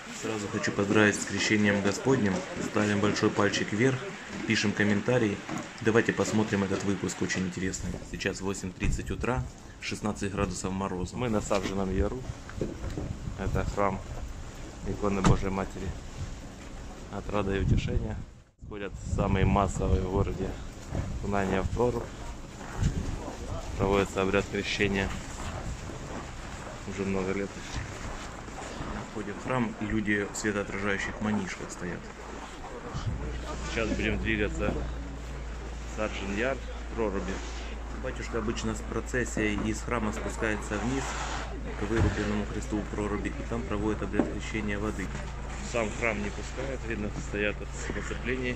Сразу хочу поздравить с крещением Господним. Ставим большой пальчик вверх, пишем комментарий. Давайте посмотрим этот выпуск, очень интересный. Сейчас 8:30 утра, 16 градусов мороза. Мы на Савжином Яру. Это храм иконы Божьей Матери. Отрада и утешения. Ходят самые массовые в городе окунания в прорубь. Проводится обряд крещения уже много лет. Входит в храм, люди в светоотражающих манишках стоят. Сейчас будем двигаться в Саржин Яр, проруби. Батюшка обычно с процессией из храма спускается вниз к вырубленному кресту у проруби и там проводит обряд крещения воды. Сам храм не пускает, видно, стоят от оцеплений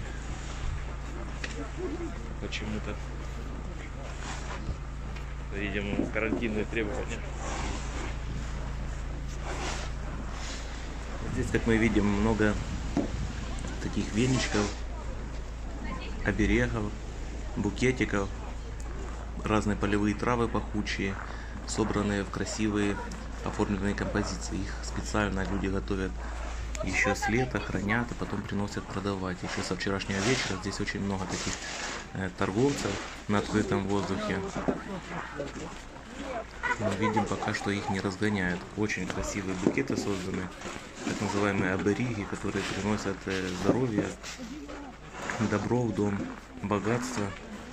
почему-то. Видимо, карантинные требования. Здесь, как мы видим, много таких веничков, оберегов, букетиков, разные полевые травы пахучие, собранные в красивые оформленные композиции. Их специально люди готовят еще с лета, хранят и потом приносят продавать. Еще со вчерашнего вечера здесь очень много таких торговцев на открытом воздухе. Мы видим пока что их не разгоняют. Очень красивые букеты созданы, так называемые обереги, которые приносят здоровье, добро в дом, богатство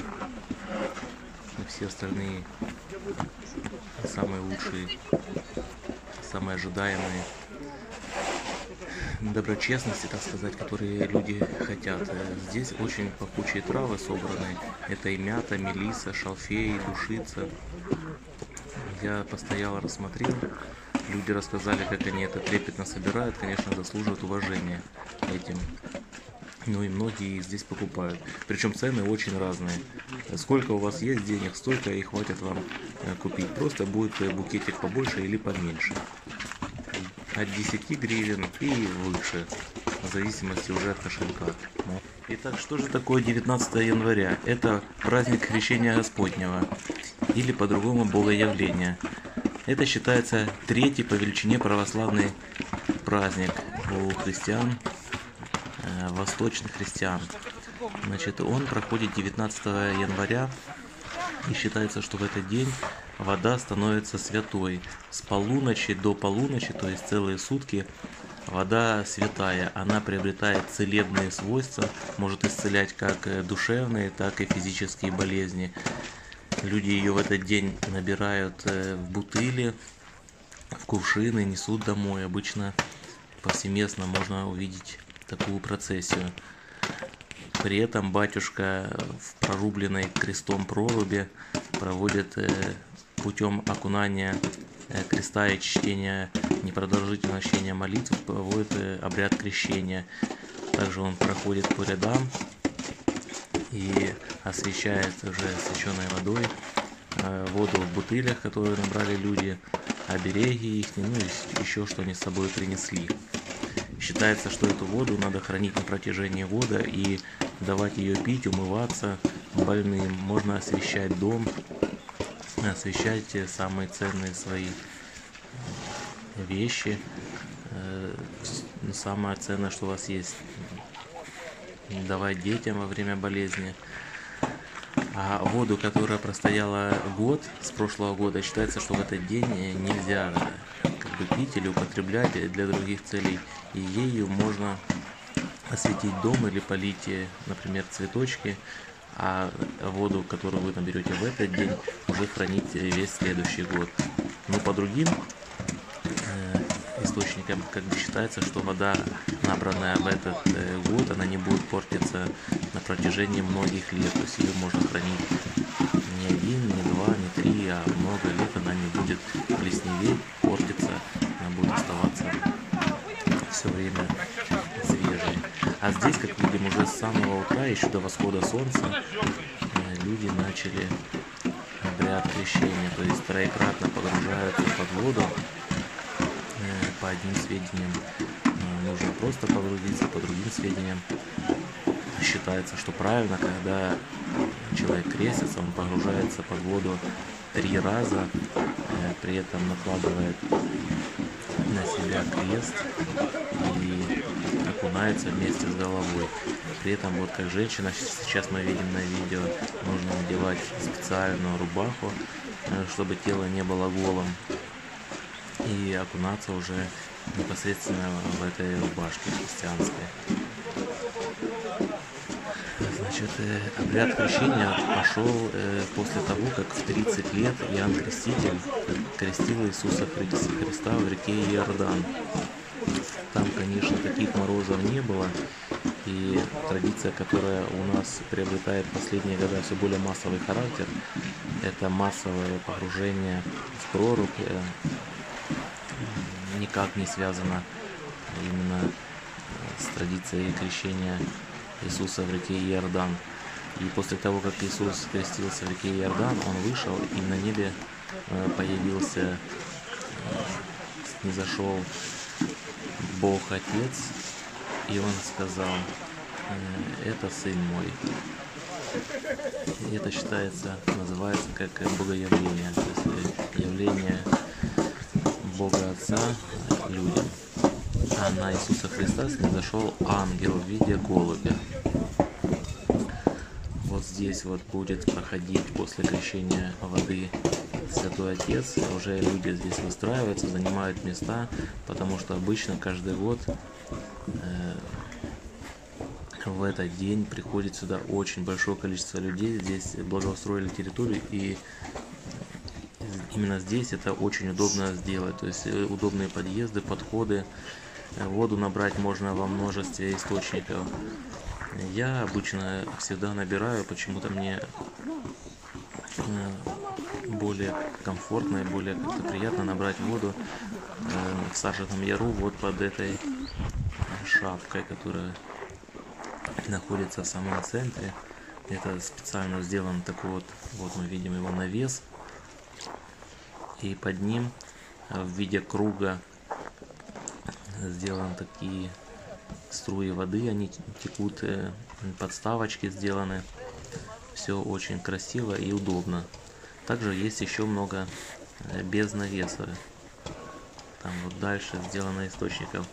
и все остальные самые лучшие, самые ожидаемые доброчестности, так сказать, которые люди хотят. Здесь очень пахучие травы собраны. Это и мята, мелиса, шалфей, душица. Я постоял, рассмотрел. Люди рассказали, как они это трепетно собирают. Конечно, заслуживают уважения этим. Ну и многие здесь покупают. Причем цены очень разные. Сколько у вас есть денег, столько и хватит вам купить. Просто будет букетик побольше или поменьше. От 10 гривен и выше. В зависимости уже от кошелька. Итак, что же такое 19 января? Это праздник Крещения Господнего. Или по-другому Богоявление. Это считается третий по величине православный праздник у христиан, восточных христиан. Значит, он проходит 19 января и считается, что в этот день вода становится святой. С полуночи до полуночи, то есть целые сутки, вода святая. Она приобретает целебные свойства, может исцелять как душевные, так и физические болезни. Люди ее в этот день набирают в бутыли, в кувшины, несут домой. Обычно повсеместно можно увидеть такую процессию. При этом батюшка в прорубленной крестом проруби проводит путем окунания креста и чтения, непродолжительного чтения молитв, проводит обряд крещения. Также он проходит по рядам и освещает уже освященной водой воду в бутылях, которые набрали люди, обереги их, ну и еще что они с собой принесли. Считается, что эту воду надо хранить на протяжении года и давать ее пить, умываться больным. Можно освещать дом, освещать самые ценные свои вещи. Самое ценное, что у вас есть, давать детям во время болезни. А воду, которая простояла год, с прошлого года, считается, что в этот день нельзя пить или употреблять для других целей. И ею можно осветить дом или полить, например, цветочки, а воду, которую вы наберете в этот день, уже хранить весь следующий год. Но по другим источникам считается, что вода, набранная в этот год, она не будет портиться на протяжении многих лет. То есть ее можно хранить не один, не два, не три, а много лет. Она не будет плесневеть, портиться, она будет оставаться все время свежей. А здесь, как видим, уже с самого утра, еще до восхода солнца, люди начали обряд крещения, то есть троекратно погружаются под воду. По одним сведениям нужно просто погрузиться, по другим сведениям считается, что правильно, когда человек крестится, он погружается под воду 3 раза, при этом накладывает на себя крест и и окунается вместе с головой. При этом, вот как женщина, сейчас мы видим на видео, нужно надевать специальную рубаху, чтобы тело не было голым, и окунаться уже непосредственно в этой рубашке христианской. Значит, обряд крещения пошел после того, как в 30 лет Иоанн Креститель крестил Иисуса Христа в реке Иордан. Там, конечно, таких морозов не было, и традиция, которая у нас приобретает в последние годы все более массовый характер, это массовое погружение в прорубь, никак не связано именно с традицией крещения Иисуса в реке Иордан. И после того, как Иисус крестился в реке Иордан, он вышел, и на небе появился, снизошел Бог Отец, и он сказал: это Сын мой. И это считается, называется как богоявление, то есть явление Бога Отца людям. А на Иисуса Христа снизошел ангел в виде голубя. Вот здесь вот будет проходить после крещения воды Святой Отец. Уже люди здесь выстраиваются, занимают места, потому что обычно каждый год в этот день приходит сюда очень большое количество людей. Здесь благоустроили территорию, и именно здесь это очень удобно сделать. То есть удобные подъезды, подходы. Воду набрать можно во множестве источников. Я обычно всегда набираю, почему-то мне более комфортно и более как-то приятно набрать воду в Саженном Яру, вот под этой шапкой, которая находится в самом центре. Это специально сделан такой вот мы видим его навес, и под ним в виде круга сделаны такие струи воды, они текут, подставочки сделаны, все очень красиво и удобно. Также есть еще много без навеса, там вот дальше сделано источников.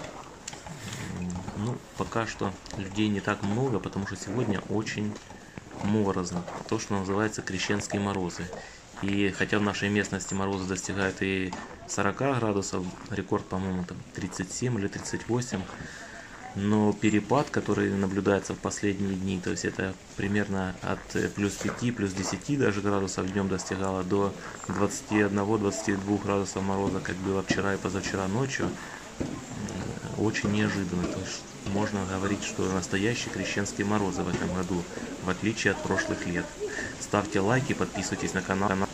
Ну, пока что людей не так много, потому что сегодня очень морозно, то, что называется крещенские морозы. И хотя в нашей местности морозы достигают и 40 градусов, рекорд, по-моему, там 37 или 38, но перепад, который наблюдается в последние дни, то есть это примерно от плюс 5, плюс 10 даже градусов днем достигало до 21-22 градусов мороза, как было вчера и позавчера ночью, очень неожиданно. То есть можно говорить, что настоящие крещенские морозы в этом году, в отличие от прошлых лет. Ставьте лайки, подписывайтесь на канал.